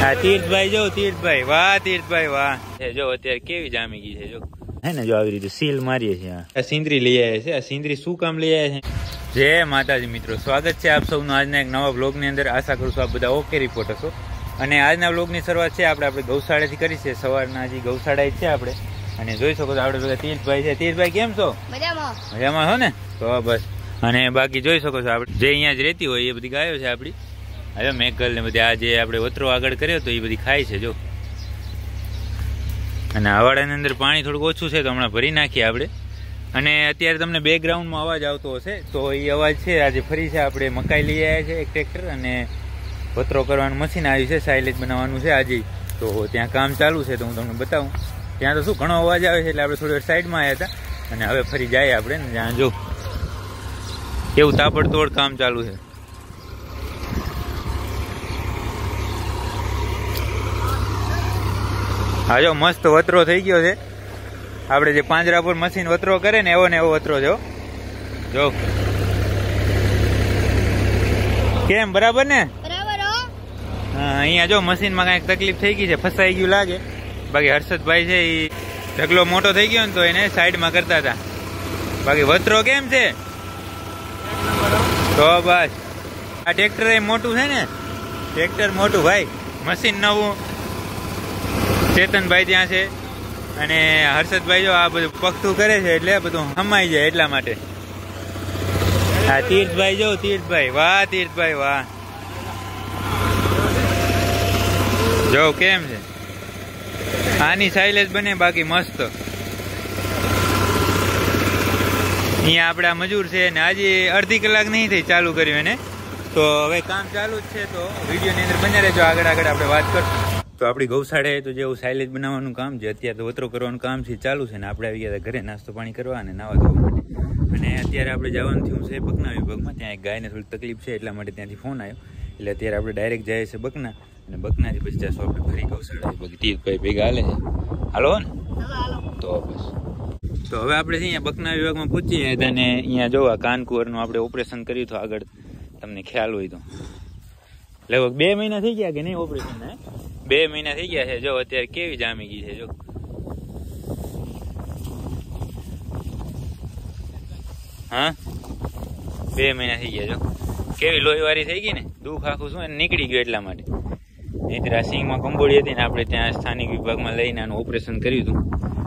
હા તીર્થભાઈ જો તીર્થભાઈ વાહ તીર્થભાઈ વાહ જો અત્યારે કેવી જામી ગઈ છે જો હે ને જો આવી રીતે સીલ મારીએ છીએ આ સિંદરી લઈ આવ્યા છે આ સિંદરી શું કામ લઈ આવ્યા છે જય માતાજી મિત્રો સ્વાગત છે આપ સૌનું આજના એક નવા બ્લોગ ની અંદર આશા કરું છું આપ બધા ઓકે રિપોર્ટ હશો અને આજના બ્લોગ ની શરૂઆત છે આપણે ગૌશાળાથી કરી છે સવારના હજી ગૌશાળા જ છે આપણે અને જોઈ શકો છો આપણે બધા તીર્થભાઈ છે તીર્થભાઈ કેમ છો મજામાં છો ને તો બસ અને બાકી જોઈ શકો છો આપણે જે અહીંયા જ રહેતી હોય એ બધી ગાયો છે આપડી હવે મેઘલ ને બધી આ જે આપણે વતરો આગળ કર્યો તો એ બધી ખાય છે જો અને આવાડાની અંદર પાણી થોડુંક ઓછું છે તો હમણાં ભરી નાખીએ આપણે અને અત્યારે તમને બેકગ્રાઉન્ડમાં અવાજ આવતો હશે તો એ અવાજ છે આજે ફરી છે આપણે મકાઈ લઈ આવ્યા છે એક ટ્રેક્ટર અને વતરો કરવાનું મશીન આવ્યું છે સાઇલેજ બનાવવાનું છે આજે તો ત્યાં કામ ચાલુ છે તો હું તમને બતાવું ત્યાં તો શું ઘણો અવાજ આવે છે એટલે આપણે થોડી વાર સાઈડમાં આવ્યા હતા અને હવે ફરી જાય આપણે ને ત્યાં જો કેવું તાબડતોડ કામ ચાલુ છે હા જો મસ્ત વતરો થઈ ગયો છે આપણે જે પાંજરા પર મશીન વતરો કરે ને એવો વતરો છે જો કેમ બરાબર ને હા અહીંયા જો મશીનમાં કઈક તકલીફ થઈ ગઈ છે ફસાઈ ગયું લાગે બાકી હર્ષદભાઈ છે એ ઢગલો મોટો થઈ ગયો ને તો એને સાઈડમાં કરતા હતા બાકી વતરો કેમ છે તો બસ આ ટ્રેક્ટર એ મોટું છે ને ટ્રેક્ટર મોટું ભાઈ મશીન નવું ચેતનભાઈ ત્યાં છે અને હર્ષદભાઈ જો આ બધું પગતું કરે છે એટલે બધું હમાઈ જાય એટલા માટે હા તીર્થભાઈ જો તીર્થભાઈ વાહ તીર્થભાઈ વાહ જો કેમ છે આની સાઇલેજ બને બાકી મસ્ત અહીંયા આપડા મજૂર છે ને આજે અડધી કલાક નહીં થઈ ચાલુ કર્યું એને તો હવે કામ ચાલુ જ છે તો વિડીયોની અંદર બન્યા રહેજો આગળ આપણે વાત કરશું તો આપણી ગૌશાળાએ તો જેવું સાઇલેજ બનાવવાનું કામ છે અત્યારે તો વતરો કરવાનું કામ છે ચાલુ છે ને આપણે આવી ગયા ઘરે નાસ્તો પાણી કરવા અને નાવા ધોવા માટે અને અત્યારે આપણે જવાનું થયું છે બકના વિભાગમાં ત્યાં એક ગાયને થોડી તકલીફ છે એટલા માટે ત્યાંથી ફોન આવ્યો એટલે અત્યારે આપણે ડાયરેક્ટ જઈએ છીએ બકના અને બકનાથી પછી જશું આપણે ફરી ગૌશાળા બાકી તીર્થભાઈ ભેગા હાલે છે હાલો ને તો બસ તો હવે આપણે અહીંયા બકના વિભાગમાં પૂછીએ અને અહીંયા જોવા કાનકુવરનું આપણે ઓપરેશન કર્યું હતું આગળ તમને ખ્યાલ હોય તો લગભગ 2 મહિના થઈ ગયા કે નહીં ઓપરેશન 2 મહિના થઈ ગયા છે જો અત્યારે કેવી જામી ગઈ છે જો હા 2 મહિના થઈ ગયા જો કેવી લોહી વાળી થઈ ગઈ ને દુઃખ આખું શું નીકળી ગયું એટલા માટે નહીતર આ સિંગમાં કંબોળી હતી ને આપણે ત્યાં સ્થાનિક વિભાગમાં લઈને આનું ઓપરેશન કર્યું હતું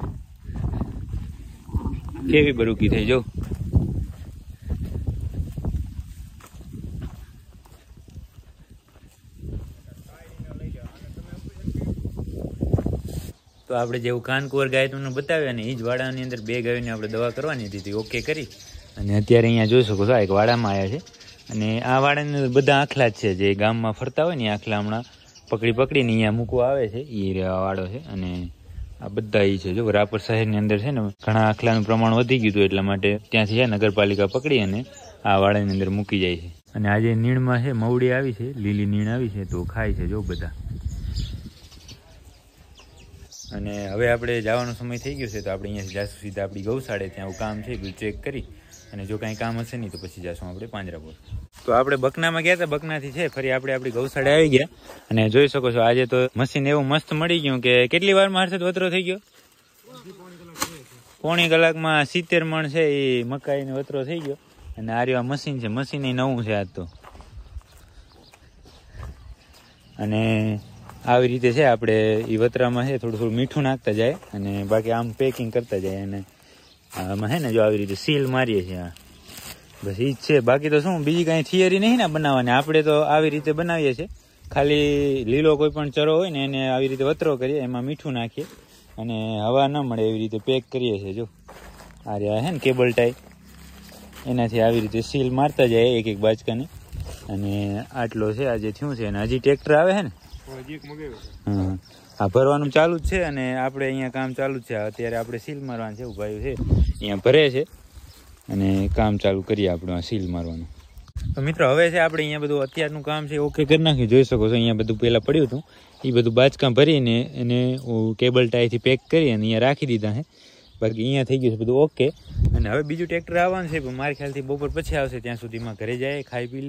કેવી બરુકી થઈ જો તો આપણે જેવું કાનકુવર ગાય તમને બતાવ્યા ને એ જ વાડાની અંદર 2 ગાયોની આપણે દવા કરવાની હતી ઓકે કરી અને અત્યારે અહીંયા જોઈ શકો છો એક વાડામાં આવ્યા છે અને આ વાડાની અંદર બધા આખલા જ છે જે ગામમાં ફરતા હોય ને આખલા હમણાં પકડીને અહીંયા મૂકવા આવે છે એ વાડો છે અને આ બધા એ છે જો રાપર શહેરની અંદર છે ને ઘણા આખલાનું પ્રમાણ વધી ગયું હતું એટલા માટે ત્યાંથી છે નગરપાલિકા પકડી અને આ વાડાની અંદર મૂકી જાય છે અને આજે નીણમાં છે મવડી આવી છે લીલી નીણ આવી છે તો ખાય છે જો બધા અને હવે આપણે જવાનો સમય થઈ ગયો છે તો આપણે અહીંયાથી જાશું સીધા આપણી ગૌશાળે ત્યાં કામ છે બધું ચેક કરી અને જો કાંઈ કામ હશે નહીં તો પછી જાશું આપણે પાંજરાપોર તો આપણે બકનામાં ગયા હતા બકનાથી છે ફરી આપણે આપણી ગૌશાળે આવી ગયા અને જોઈ શકો છો આજે તો મશીન એવું મસ્ત મળી ગયું કે કેટલી વારમાં હર્ષદ વતરો થઈ ગયો પોણી કલાકમાં 70 મણ છે એ મકાઈનો વતરો થઈ ગયો અને આ રહ્યું મશીન છે મશીન નવું છે આજ તો અને આવી રીતે છે આપણે એ વતરામાં છે થોડું મીઠું નાખતા જાય અને બાકી આમ પેકિંગ કરતા જાય અને આમાં છે ને જો આવી રીતે સીલ મારીએ છીએ બસ એ જ છે બાકી તો શું બીજી કાંઈ થિયરી નહીં ને બનાવવાની આપણે તો આવી રીતે બનાવીએ છીએ ખાલી લીલો કોઈ પણ ચરો હોય ને એને આવી રીતે વતરો કરીએ એમાં મીઠું નાખીએ અને હવા ન મળે એવી રીતે પેક કરીએ છીએ જો આ રહ્યા છે ને કેબલ ટાઈ એનાથી આવી રીતે સીલ મારતા જાય એક બાચકાને અને આટલો છે આજે થયું છે અને હજી ટ્રેક્ટર આવે છે ને હા ભરવાનું ચાલુ જ છે અને આપણે અહીંયા કામ ચાલુ જ છે અત્યારે આપણે સીલ મારવાનું છે ઉભાયું છે અહીંયા ભરે છે અને કામ ચાલુ કરીએ આપણે આ સીલ મારવાનું તો મિત્રો હવે છે આપણે અહીંયા બધું અત્યારનું કામ છે ઓકે કરી નાખ્યું જોઈ શકો છો અહીંયા બધું પહેલાં પડ્યું હતું એ બધું બાચકા ભરીને એને કેબલ ટાઈથી પેક કરી અને અહીંયા રાખી દીધા છે બાકી અહીંયા થઈ ગયું છે બધું ઓકે અને હવે બીજું ટ્રેક્ટર આવવાનું છે પણ મારા ખ્યાલથી બપોર પછી આવશે ત્યાં સુધીમાં ઘરે જાય ખાઈ પી લે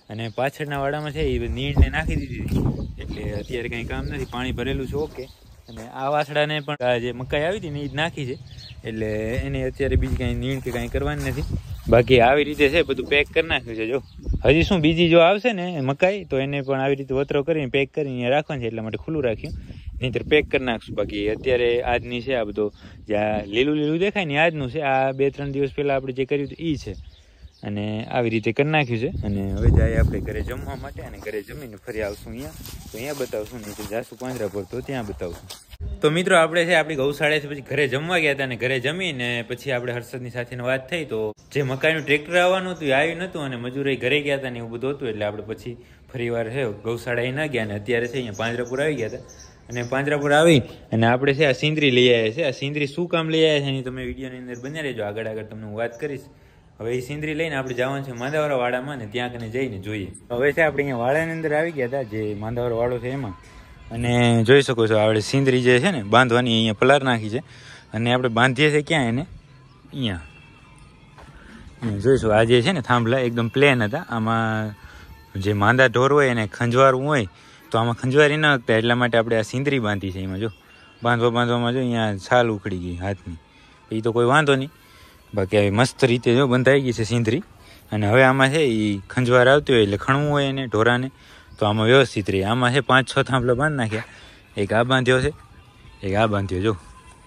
અને પાછળના વાડામાં છે એ નીણને નાખી દીધી હતી, એટલે અત્યારે કંઈ કામ નથી, પાણી ભરેલું છે ઓકે. અને આ વાસડાને પણ જે મકાઈ આવી હતી ને એ જ નાખી છે, એટલે એને અત્યારે બીજી કાંઈ નીણ કે કાંઈ કરવાની નથી. બાકી આવી રીતે છે બધું પેક કરી નાખ્યું છે. જો હજી શું બીજી જો આવશે ને મકાઈ તો એને પણ આવી રીતે વતરો કરીને પેક કરીને રાખવાનું છે, એટલા માટે ખુલ્લું રાખ્યું, નહીંતર પેક કરી નાખશું. બાકી અત્યારે આજની છે આ બધો જ્યાં લીલું લીલું દેખાય ને આજનું છે. આ 2-3 દિવસ પહેલાં આપણે જે કર્યું હતું એ છે, અને આવી રીતે કરી નાખ્યું છે. અને હવે જાય આપણે ઘરે જમવા માટે, અને ઘરે જમીને ફરી આવશું અહીંયા, તો અહીંયા બતાવશું, નહીં તો જાશું પાંજરાપોર તો ત્યાં બતાવશું. તો મિત્રો આપણે છે આપણી ગૌશાળાથી પછી ઘરે જમવા ગયા હતા, અને ઘરે જમીને પછી આપણે હર્ષદની સાથે વાત થઈ, તો જે મકાઈનું ટ્રેક્ટર આવવાનું હતું એ આવ્યું નહોતું, અને મજૂરો ઘરે ગયા હતા ને એવું બધું હતું, એટલે આપણે પછી ફરી વાર છે ગૌશાળાએ ના ગયા, અને અત્યારે છે અહીંયા પાંજરાપોર આવી ગયા હતા. અને પાંજરાપોર આવી અને આપણે છે આ સિંદરી લઈ આવ્યા છે. આ સિંદરી શું કામ લઈ આવ્યા છે એની તમે વિડીયોની અંદર બન્યા રહેજો, આગળ આગળ તમને હું વાત કરીશ. હવે એ સિંદરી લઈને આપણે જવાનું છે માંદાવાળા વાડામાં, ને ત્યાં કને જઈને જોઈએ. હવે છે આપણે અહીંયા વાડાની અંદર આવી ગયા હતા, જે માંદાવાળો વાડો છે એમાં, અને જોઈ શકો છો આપણે સિંદરી જે છે ને બાંધવાની અહીંયા પલાર નાખી છે, અને આપણે બાંધીએ છીએ ક્યાં એને અહીંયા જોઈશું. આ જે છે ને થાંભલા એકદમ પ્લેન હતા, આમાં જે માંદા ઢોર હોય એને ખંજવારવું હોય તો આમાં ખંજવારી ન શકતા, એટલા માટે આપણે આ સિંદરી બાંધી છે. એમાં જો બાંધવામાં જો અહીંયા છાલ ઉખડી ગઈ હાથની, એ તો કોઈ વાંધો નહીં, બાકી આવી મસ્ત રીતે જો બંધાઈ ગઈ છે સિંદરી. અને હવે આમાં છે એ ખંજવાર આવતી હોય એટલે ખણવું હોય એને ઢોરાને, તો આમાં વ્યવસ્થિત રહે. આમાં છે 5-6 થાંભલા બાંધી નાખ્યા, એક આ બાંધ્યો છે, એક આ બાંધ્યો. જો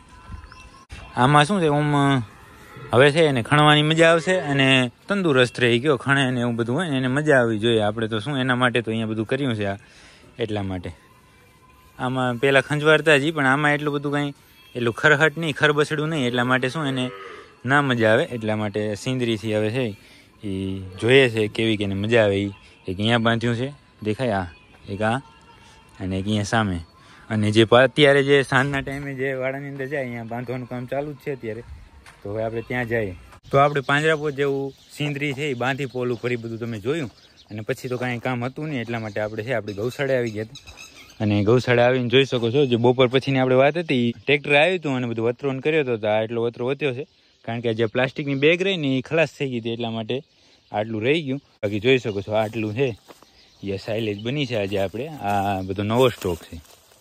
આમાં શું છે હવે છે એને ખણવાની મજા આવશે, અને તંદુરસ્ત રહી ગયો ખણે ને એવું બધું હોય ને એને મજા આવવી જોઈએ. આપણે તો શું એના માટે તો અહીંયા બધું કર્યું છે આ, એટલા માટે. આમાં પહેલાં ખંજવારતા જ, પણ આમાં એટલું બધું કાંઈ એટલું ખરહટ નહીં, ખરબસડું નહીં, એટલા માટે શું એને ના મજા આવે, એટલા માટે સિંદરીથી હવે છે એ જોઈએ છે કેવી કે મજા આવે. એ એક અહીંયા બાંધ્યું છે દેખાય, આ એક આ, અને એક અહીંયા સામે. અને જે અત્યારે જે સાંજના ટાઈમે જે વાડાની અંદર જાય અહીંયા બાંધવાનું કામ ચાલુ જ છે અત્યારે, તો હવે આપણે ત્યાં જઈએ. તો આપણે પાંજરાપોર જેવું સિંદરી છે એ બાંધી પોલું ફરી બધું તમે જોયું, અને પછી તો કાંઈ કામ હતું નહીં, એટલા માટે આપણે છે આપણી ગૌશાળા આવી ગયા હતા. અને ગૌશાળા આવીને જોઈ શકો છો જે બપોર પછીની આપણે વાત હતી, ટ્રેક્ટર આવ્યું હતું અને બધું વતરોન કર્યો હતો, આ એટલો વતરો વધ્યો છે, કારણ કે જે પ્લાસ્ટિકની બેગ રહી ને એ ખલાસ થઈ ગઈ હતી, એટલા માટે આટલું રહી ગયું. બાકી જોઈ શકો છો આટલું છે એ સાઇલેજ બની છે આજે આપણે, આ બધો નવો સ્ટોક છે.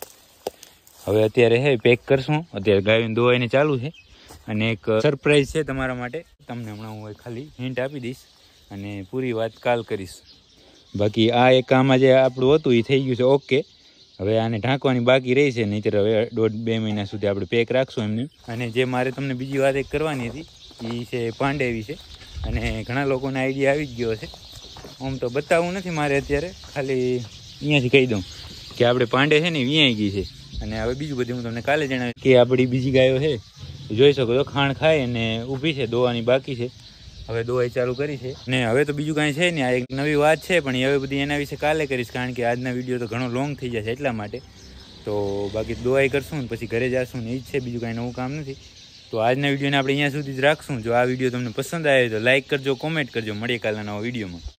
હવે અત્યારે છે પેક કરશું, અત્યારે ગાયોને દોવાઈને ચાલુ છે. અને એક સરપ્રાઈઝ છે તમારા માટે, તમને હમણાં હું ખાલી હિન્ટ આપી દઈશ, અને પૂરી વાત કાલ કરીશ. બાકી આ એક આમાં જે આપણું હતું એ થઈ ગયું છે ઓકે. હવે આને ઢાંકવાની બાકી રહી છે, નહીંતર હવે 1.5-2 મહિના સુધી આપણે પેક રાખશું એમને. અને જે મારે તમને બીજી વાત એક કરવાની હતી એ છે પાંડેવી છે, અને ઘણા લોકોને આઈડિયા આવી જ ગયો છે. આમ તો બતાવવું નથી મારે અત્યારે, ખાલી અહીંયાથી કહી દઉં કે આપણે પાંડે છે ને વિયાઈ ગઈ છે. અને હવે બીજું બધું હું તમને કાલે જણાવીશ કે આપણી બીજી ગાયો છે જોઈ શકો છો ખાણ ખાય અને ઊભી છે, દોવાની બાકી છે, હવે દોવાઈ ચાલુ કરી છે. ને હવે તો બીજું કાંઈ છે નહીં, આ એક નવી વાત છે, પણ હવે બધી એના વિશે કાલે કરીશ, કારણ કે આજના વિડીયો તો ઘણો લોંગ થઈ જશે એટલા માટે. તો બાકી દોવાઈ કરશું ને પછી ઘરે જશું ને એ જ છે, બીજું કાંઈ નવું કામ નથી. તો આજના વિડીયોને આપણે અહીંયા સુધી જ રાખશું. જો આ વિડીયો તમને પસંદ આવે તો લાઇક કરજો, કોમેન્ટ કરજો. મળીએ કાલના નવા વિડીયોમાં.